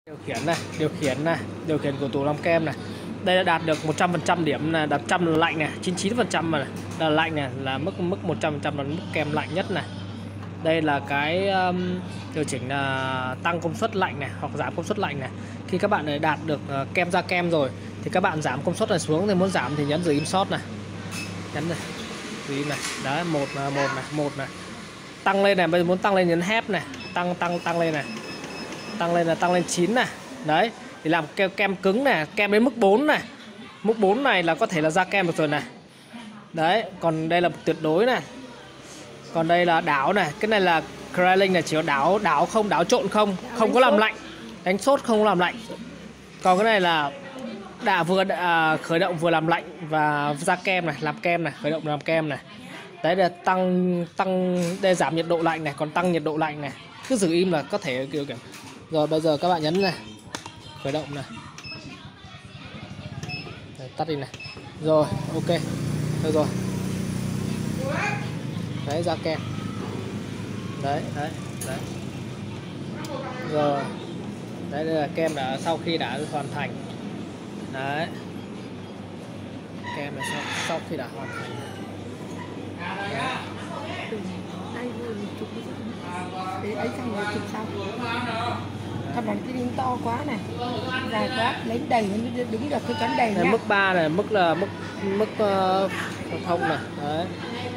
điều khiển của tủ làm kem này. Đây là đạt được 100% điểm là đạt 100 là lạnh này, 99% mà là lạnh này, là mức 100% là mức kem lạnh nhất này. Đây là cái điều chỉnh là tăng công suất lạnh này hoặc giảm công suất lạnh này. Khi các bạn đạt được kem ra kem rồi thì các bạn giảm công suất này xuống, thì muốn giảm thì nhấn giữ im short này, nhấn này, giữ im này, đấy, một này, tăng lên này, bây giờ muốn tăng lên nhấn hép này, tăng lên này, tăng lên 9 này, đấy thì làm kem cứng này, kem đến mức 4 này, mức 4 này là có thể là ra kem được rồi này, đấy. Còn đây là tuyệt đối này, còn đây là đảo này, cái này là Krylink này, chỉ có đảo không, đảo trộn không có làm lạnh, đánh sốt không làm lạnh. Còn cái này là vừa khởi động vừa làm lạnh và ra kem này, làm kem này, khởi động làm kem này, đấy là tăng đây, giảm nhiệt độ lạnh này, còn tăng nhiệt độ lạnh này, cứ giữ im là có thể kiểu. Rồi bây giờ các bạn nhấn này, khởi động này, đấy, tắt đi này, rồi ok, được rồi, đấy, ra kem, đấy, rồi đấy, đây là kem đã sau khi đã hoàn thành, đấy, kem này sau khi đã hoàn thành. Để ấy xong rồi chụp sau. Thằng này cái đứng to quá này, dài quá, lấy đầy nó đứng được cái chắn đầy nhá. Mức 3 này, mức là mức phổ thông này, đấy,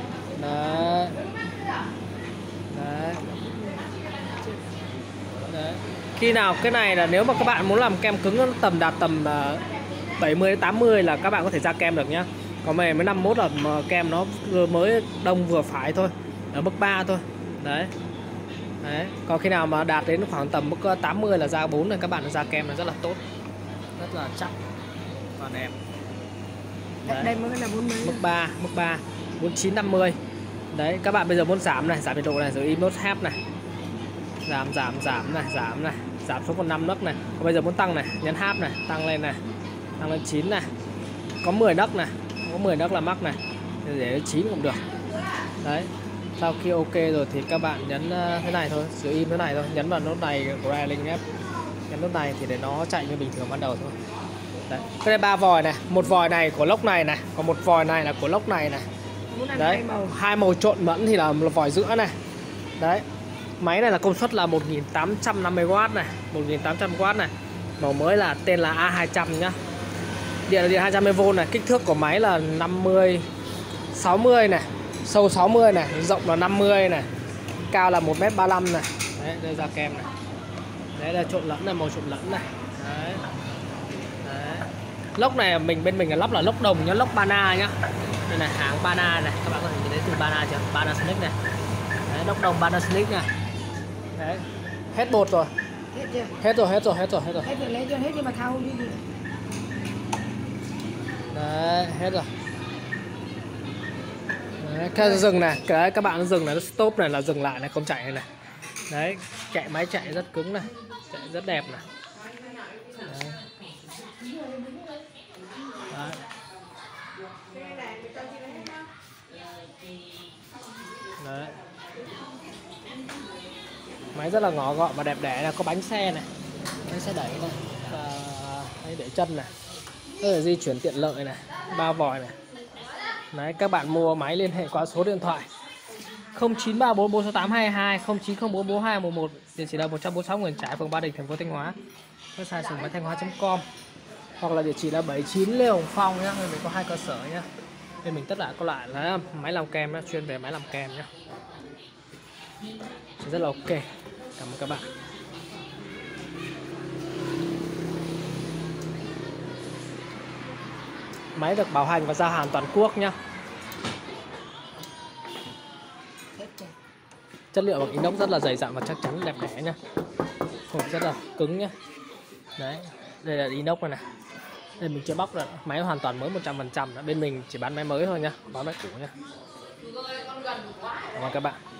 đấy. Khi nào cái này là nếu mà các bạn muốn làm kem cứng nó đạt tầm 70 đến 80 là các bạn có thể ra kem được nhá. Còn mới 51 là kem nó mới đông vừa phải thôi, ở mức 3 thôi, đấy. Còn khi nào mà đạt đến khoảng tầm mức 80 là ra 4 này, các bạn ra kem là rất là tốt, rất là chắc và đẹp. Đấy. Đây mới là 40. Mức 3 49 50. Đấy, các bạn bây giờ muốn giảm này, giảm nhiệt độ này, rồi im nốt háp này. Giảm này, giảm xuống còn 5 nấc này. Còn bây giờ muốn tăng này, nhấn háp này, tăng lên này. Tăng lên 9 này. Có 10 nấc này, có 10 nấc là mắc này. Để 9 cũng được. Đấy. Sau khi ok rồi thì các bạn nhấn thế này thôi, giữ im thế này thôi, nhấn vào nút này của Krylink ép. Nhấn nút này thì để nó chạy như bình thường ban đầu thôi. Đấy. Cái này 3 vòi này, một vòi này của lốc này này, còn một vòi này là của lốc này này. Đấy, hai màu trộn mẫn thì là vòi giữa này. Đấy. Máy này là công suất là 1850W này, 1800W này. Màu mới là tên là A200 nhá. Điện là điện 220V này, kích thước của máy là 50 60 này, sâu 60 này, rộng là 50 này, cao là 1m35 này. Đấy, đây ra kem này. Đấy là trộn lẫn này, màu trộn lẫn này. Đấy. Lốc này bên mình là lắp là lốc đồng nhá, lốc Bana nhá. Đây là hãng Bana này, các bạn có thể nhìn thấy từ Bana chưa? Panasonic này. Đấy, lốc đồng Panasonic này. Đấy. Hết bột rồi. Hết rồi. Hết rồi, lấy cho hết đi mà thao đi. Đấy, hết rồi. Đấy, cái dừng này, cái các bạn dừng này, nó stop này là dừng lại này, không chạy này này. Đấy, máy chạy rất cứng này, chạy rất đẹp này. Đấy. Đấy. Đấy. Máy rất là nhỏ gọn và đẹp đẽ, là có bánh xe này, bánh xe đẩy này, và để chân này, có thể di chuyển tiện lợi này, 3 vòi này. Đấy, các bạn mua máy liên hệ qua số điện thoại 0934468822, 09044211, địa chỉ là 146 Nguyễn Trãi, phường Ba Đình, thành phố Thanh Hóa. Website sùng máy thanh hóa.com, hoặc là địa chỉ là 79 Lê Hồng Phong nhá. Mình có 2 cơ sở nhá. Nên mình tất cả có lại là máy làm kem nhá, chuyên về máy làm kem nhá. Rất là ok. Cảm ơn các bạn. Máy được bảo hành và giao hàng toàn quốc nhá. Chất liệu bằng inox rất là dày dặn và chắc chắn, đẹp đẽ nhá. Hộp rất là cứng nhá. Đấy, đây là inox này này. Đây mình chưa bóc rồi, máy hoàn toàn mới 100%. Bên mình chỉ bán máy mới thôi nhá, bán máy cũ nhá. Cảm ơn các bạn.